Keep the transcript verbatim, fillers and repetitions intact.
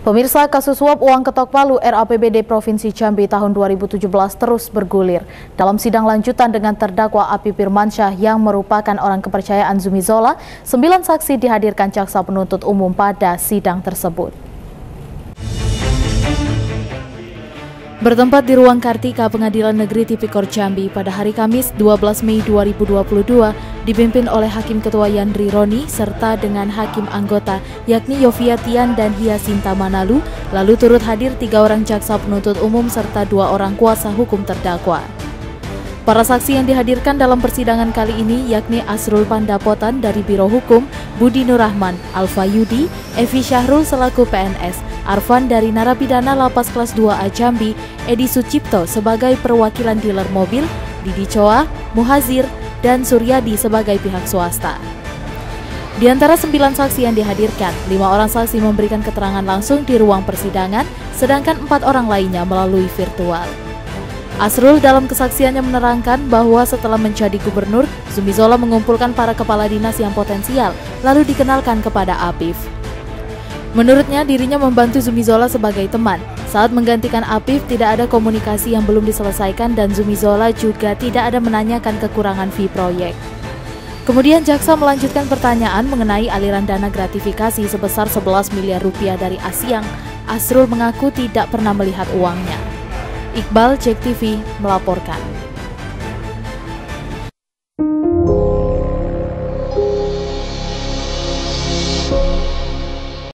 Pemirsa, kasus suap uang ketok palu R A P B D Provinsi Jambi tahun dua ribu tujuh belas terus bergulir. Dalam sidang lanjutan dengan terdakwa Api Firmansyah yang merupakan orang kepercayaan Zumi Zola, sembilan saksi dihadirkan jaksa penuntut umum pada sidang tersebut. Bertempat di Ruang Kartika Pengadilan Negeri Tipikor Jambi pada hari Kamis dua belas Mei dua ribu dua puluh dua dipimpin oleh Hakim Ketua Yandri Roni serta dengan hakim anggota yakni Yovia Tian dan Hyasinta Manalu, lalu turut hadir tiga orang jaksa penuntut umum serta dua orang kuasa hukum terdakwa. Para saksi yang dihadirkan dalam persidangan kali ini yakni Asrul Pandapotan dari Biro Hukum, Budi Nurrahman, Alfa Yudi, Evi Syahrul selaku P N S, Arfan dari narapidana Lapas Kelas dua A Jambi, Edi Sucipto sebagai perwakilan dealer mobil, Didi Choa, Muhazir, dan Suryadi sebagai pihak swasta. Di antara sembilan saksi yang dihadirkan, lima orang saksi memberikan keterangan langsung di ruang persidangan, sedangkan empat orang lainnya melalui virtual. Asrul dalam kesaksiannya menerangkan bahwa setelah menjadi gubernur, Zumi Zola mengumpulkan para kepala dinas yang potensial, lalu dikenalkan kepada Apif. Menurutnya, dirinya membantu Zumi Zola sebagai teman. Saat menggantikan Apif, tidak ada komunikasi yang belum diselesaikan dan Zumi Zola juga tidak ada menanyakan kekurangan fee proyek. Kemudian jaksa melanjutkan pertanyaan mengenai aliran dana gratifikasi sebesar sebelas miliar rupiah dari Asyang. Asrul mengaku tidak pernah melihat uangnya. Iqbal, Jek T V, melaporkan.